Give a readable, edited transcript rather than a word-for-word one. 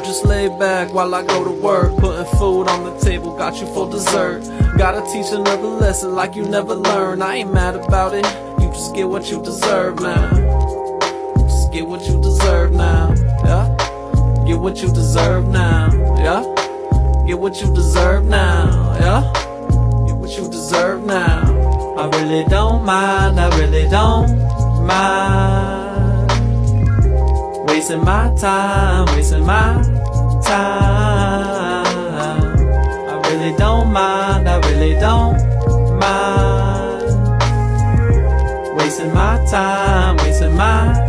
just lay back while I go to work, putting food on the table, got you for dessert. Gotta teach another lesson like you never learned. I ain't mad about it, you just get what you deserve now. Just get what you deserve now, yeah. Get what you deserve now, yeah. Get what you deserve now, yeah. Get what you deserve now. I really don't mind, I really don't mind wasting my time, wasting my time. I really don't mind, I really don't mind wasting my time, wasting my